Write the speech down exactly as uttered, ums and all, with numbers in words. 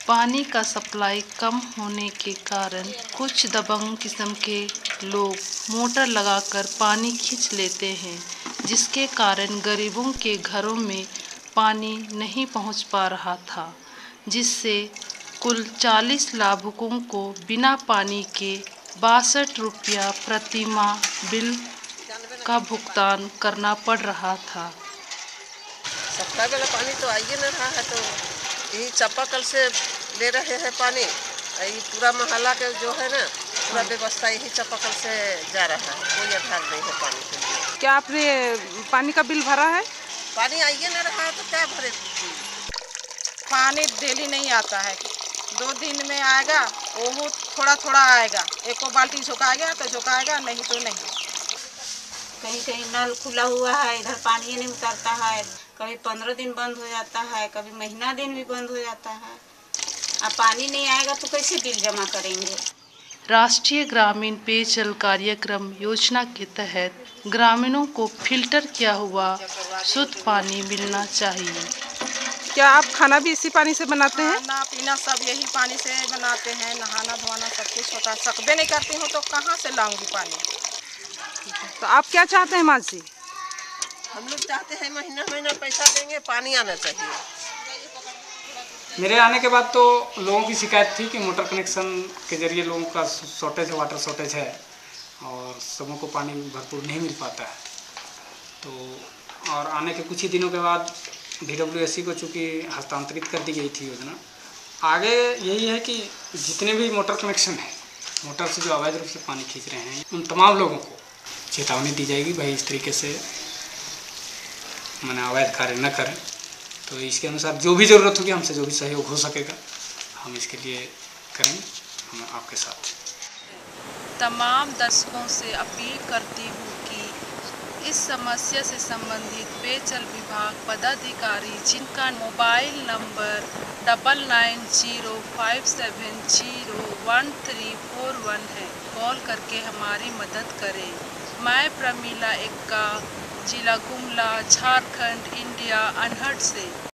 पानी का सप्लाई कम होने के कारण कुछ दबंग किस्म के लोग मोटर लगाकर पानी खींच लेते हैं, जिसके कारण गरीबों के घरों में पानी नहीं पहुंच पा रहा था, जिससे कुल चालीस लाभुकों को बिना पानी के बासठ रुपया प्रति माह बिल का भुगतान करना पड़ रहा था। सप्लाई वाला पानी तो आ ही नहीं रहा है, तो यही चापाकल से ले रहे हैं पानी। ये पूरा मोहल्ला के जो है ना, पूरा व्यवस्था यही चापाकल से जा रहा है, कोई आधार नहीं है पानी के लिए। क्या आपने पानी का बिल भरा है? पानी आ ही नहीं रहा है तो क्या भरे? पानी डेली नहीं आता है, दो दिन में आएगा, वो थोड़ा थोड़ा आएगा। एक को बाल्टी झुकाएगा तो झुकाएगा, नहीं तो नहीं। कहीं कहीं नल खुला हुआ है, इधर पानी नहीं उतरता है, कभी पंद्रह दिन बंद हो जाता है, कभी महीना दिन भी बंद हो जाता है। अब पानी नहीं आएगा तो कैसे बिल जमा करेंगे? राष्ट्रीय ग्रामीण पेयजल कार्यक्रम योजना के तहत ग्रामीणों को फिल्टर किया हुआ शुद्ध पानी मिलना चाहिए। क्या आप खाना भी इसी पानी से बनाते हैं? खाना पीना सब यही पानी से बनाते हैं, नहाना धोना सब कुछ होता है। सकबे नहीं करती हूँ तो कहाँ से लाऊंगी पानी? तो आप क्या चाहते हैं माँ जी? हम लोग चाहते हैं महीना महीना पैसा देंगे, पानी आना चाहिए। मेरे आने के बाद तो लोगों की शिकायत थी कि मोटर कनेक्शन के जरिए लोगों का शॉर्टेज है, वाटर शॉर्टेज है और सबों को पानी भरपूर नहीं मिल पाता है। तो और आने के कुछ ही दिनों के बाद डी डब्ल्यू एस सी को चूँकि हस्तांतरित कर दी गई थी योजना, आगे यही है कि जितने भी मोटर कनेक्शन है, मोटर से जो अवैध रूप से पानी खींच रहे हैं, उन तमाम लोगों को चेतावनी दी जाएगी, भाई इस तरीके से मैंने अवैध कार्य न करें। तो इसके अनुसार जो भी ज़रूरत होगी, हमसे जो भी सहयोग हो सकेगा, हम इसके लिए करेंगे, हम आपके साथ। तमाम दर्शकों से अपील करती हूँ कि इस समस्या से संबंधित पेयजल विभाग पदाधिकारी, जिनका mobile number double nine zero five seven zero one three four one है, कॉल करके हमारी मदद करें। मैं प्रमीला एक्का, जिला गुमला, झारखंड, इंडिया, अनहट से।